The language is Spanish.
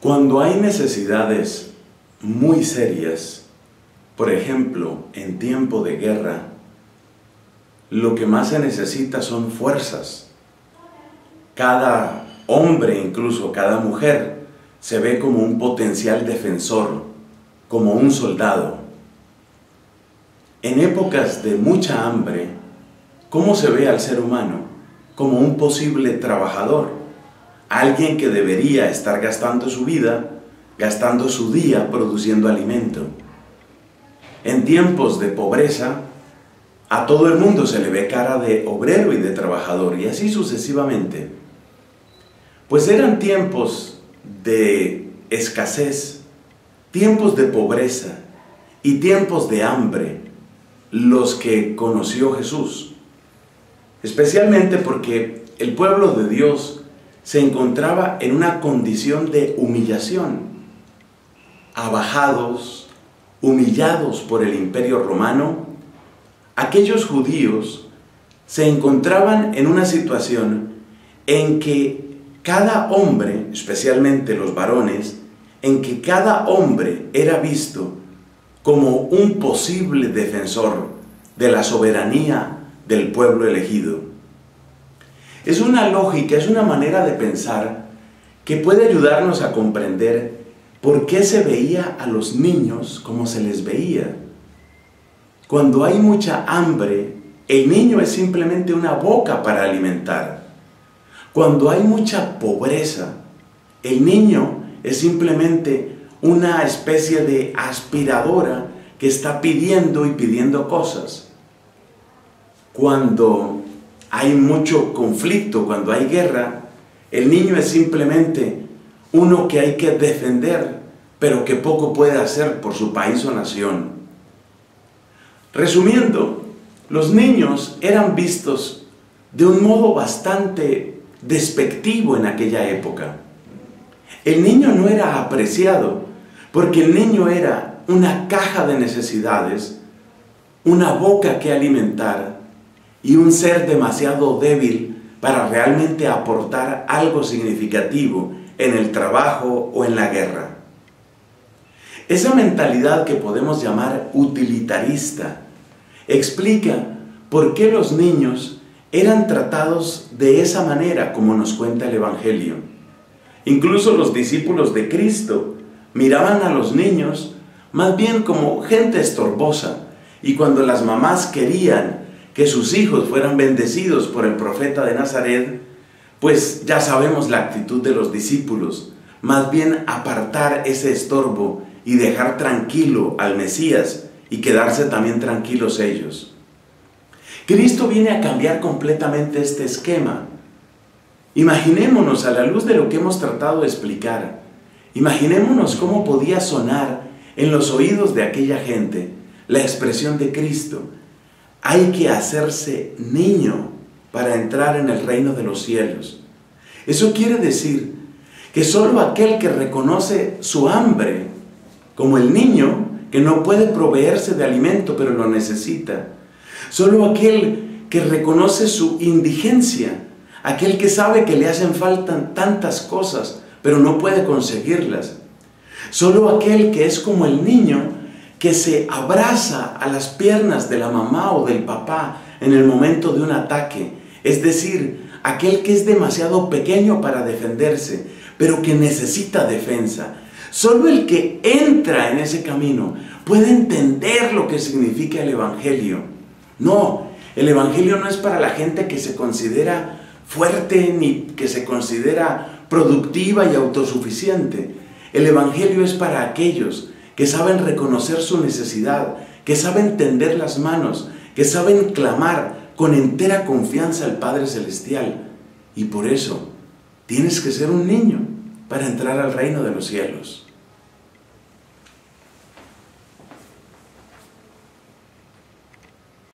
Cuando hay necesidades muy serias, por ejemplo, en tiempo de guerra, lo que más se necesita son fuerzas. Cada hombre, incluso cada mujer, se ve como un potencial defensor, como un soldado. En épocas de mucha hambre, ¿cómo se ve al ser humano? Como un posible trabajador. Alguien que debería estar gastando su vida, gastando su día produciendo alimento. En tiempos de pobreza, a todo el mundo se le ve cara de obrero y de trabajador, y así sucesivamente. Pues eran tiempos de escasez, tiempos de pobreza y tiempos de hambre los que conoció Jesús. Especialmente porque el pueblo de Dios se encontraba en una condición de humillación, abajados, humillados por el Imperio Romano. Aquellos judíos se encontraban en una situación en que cada hombre, especialmente los varones, en que cada hombre era visto como un posible defensor de la soberanía del pueblo elegido. Es una lógica, es una manera de pensar que puede ayudarnos a comprender por qué se veía a los niños como se les veía. Cuando hay mucha hambre, el niño es simplemente una boca para alimentar. Cuando hay mucha pobreza, el niño es simplemente una especie de aspiradora que está pidiendo y pidiendo cosas. Cuando hay mucho conflicto, cuando hay guerra, el niño es simplemente uno que hay que defender, pero que poco puede hacer por su país o nación. Resumiendo, los niños eran vistos de un modo bastante despectivo en aquella época. El niño no era apreciado porque el niño era una caja de necesidades, una boca que alimentar y un ser demasiado débil para realmente aportar algo significativo en el trabajo o en la guerra. Esa mentalidad que podemos llamar utilitarista explica por qué los niños eran tratados de esa manera como nos cuenta el Evangelio. Incluso los discípulos de Cristo miraban a los niños más bien como gente estorbosa, y cuando las mamás querían que sus hijos fueran bendecidos por el profeta de Nazaret, pues ya sabemos la actitud de los discípulos, más bien apartar ese estorbo y dejar tranquilo al Mesías y quedarse también tranquilos ellos. Cristo viene a cambiar completamente este esquema. Imaginémonos, a la luz de lo que hemos tratado de explicar, imaginémonos cómo podía sonar en los oídos de aquella gente la expresión de Cristo: hay que hacerse niño para entrar en el reino de los cielos. Eso quiere decir que solo aquel que reconoce su hambre, como el niño que no puede proveerse de alimento pero lo necesita, solo aquel que reconoce su indigencia, aquel que sabe que le hacen falta tantas cosas pero no puede conseguirlas, solo aquel que es como el niño que se abraza a las piernas de la mamá o del papá en el momento de un ataque, es decir, aquel que es demasiado pequeño para defenderse, pero que necesita defensa. Solo el que entra en ese camino puede entender lo que significa el Evangelio. No, el Evangelio no es para la gente que se considera fuerte ni que se considera productiva y autosuficiente. El Evangelio es para aquellos que saben reconocer su necesidad, que saben tender las manos, que saben clamar con entera confianza al Padre Celestial. Y por eso tienes que ser un niño para entrar al reino de los cielos.